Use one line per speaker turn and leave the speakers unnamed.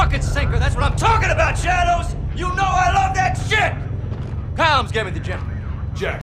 fucking sinker. That's what I'm talking about, Shadows. You know I love that shit. Calms gave me the gym.